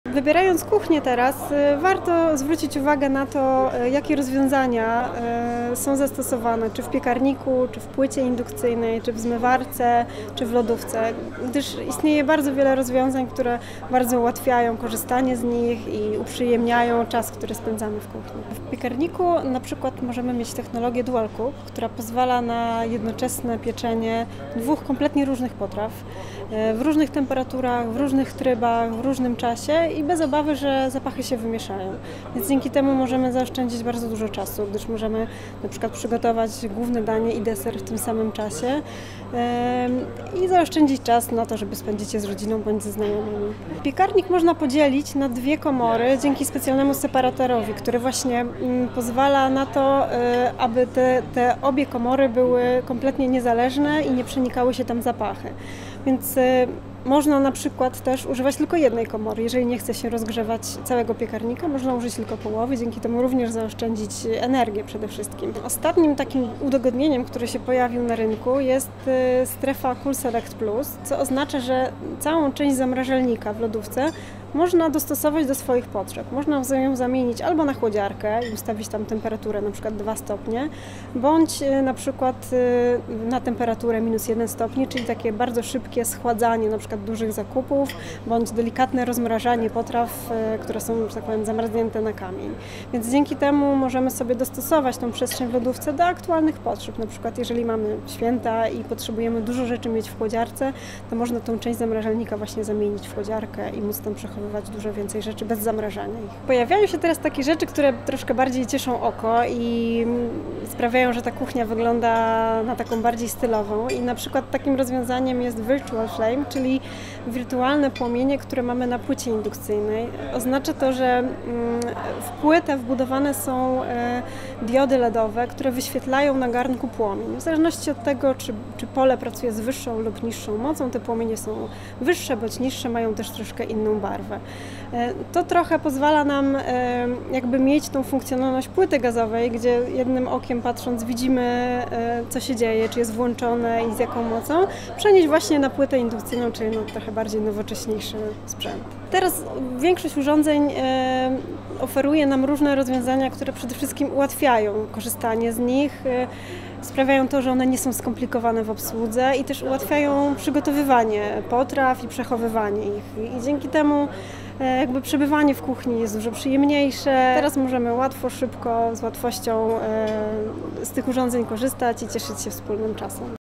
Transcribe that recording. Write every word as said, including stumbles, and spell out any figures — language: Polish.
Wybierając kuchnię teraz, warto zwrócić uwagę na to, jakie rozwiązania są zastosowane, czy w piekarniku, czy w płycie indukcyjnej, czy w zmywarce, czy w lodówce, gdyż istnieje bardzo wiele rozwiązań, które bardzo ułatwiają korzystanie z nich i uprzyjemniają czas, który spędzamy w kuchni. W piekarniku na przykład możemy mieć technologię Dual Cook, która pozwala na jednoczesne pieczenie dwóch kompletnie różnych potraw w różnych temperaturach, w różnych trybach, w różnym czasie i bez obawy, że zapachy się wymieszają. Więc dzięki temu możemy zaoszczędzić bardzo dużo czasu, gdyż możemy na przykład przygotować główne danie i deser w tym samym czasie i zaoszczędzić czas na to, żeby spędzić je z rodziną bądź ze znajomymi. Piekarnik można podzielić na dwie komory dzięki specjalnemu separatorowi, który właśnie pozwala na to, aby te, te obie komory były kompletnie niezależne i nie przenikały się tam zapachy. Więc można na przykład też używać tylko jednej komory. Jeżeli nie chce się rozgrzewać całego piekarnika, można użyć tylko połowy, dzięki temu również zaoszczędzić energię przede wszystkim. Ostatnim takim udogodnieniem, które się pojawił na rynku, jest strefa Cool Select Plus, co oznacza, że całą część zamrażalnika w lodówce można dostosować do swoich potrzeb. Można ją zamienić albo na chłodziarkę i ustawić tam temperaturę na przykład dwa stopnie, bądź na przykład na temperaturę minus jeden stopień, czyli takie bardzo szybkie schładzanie na przykład dużych zakupów, bądź delikatne rozmrażanie potraw, które są, że tak powiem, zamarznięte na kamień. Więc dzięki temu możemy sobie dostosować tą przestrzeń w lodówce do aktualnych potrzeb. Na przykład jeżeli mamy święta i potrzebujemy dużo rzeczy mieć w chłodziarce, to można tą część zamrażalnika właśnie zamienić w chłodziarkę i móc tam przechowywać dużo więcej rzeczy bez zamrażania ich. Pojawiają się teraz takie rzeczy, które troszkę bardziej cieszą oko i sprawiają, że ta kuchnia wygląda na taką bardziej stylową i na przykład takim rozwiązaniem jest Virtual Flame, czyli wirtualne płomienie, które mamy na płycie indukcyjnej. Oznacza to, że w płytę wbudowane są diody ledowe, które wyświetlają na garnku płomień. W zależności od tego, czy, czy pole pracuje z wyższą lub niższą mocą, te płomienie są wyższe bądź niższe, mają też troszkę inną barwę. To trochę pozwala nam jakby mieć tą funkcjonalność płyty gazowej, gdzie jednym okiem patrząc widzimy, co się dzieje, czy jest włączone i z jaką mocą, przenieść właśnie na płytę indukcyjną, czyli no trochę bardziej nowocześniejszy sprzęt. Teraz większość urządzeń oferuje nam różne rozwiązania, które przede wszystkim ułatwiają korzystanie z nich, sprawiają to, że one nie są skomplikowane w obsłudze i też ułatwiają przygotowywanie potraw i przechowywanie ich. I dzięki temu jakby przebywanie w kuchni jest dużo przyjemniejsze. Teraz możemy łatwo, szybko, z łatwością z tych urządzeń korzystać i cieszyć się wspólnym czasem.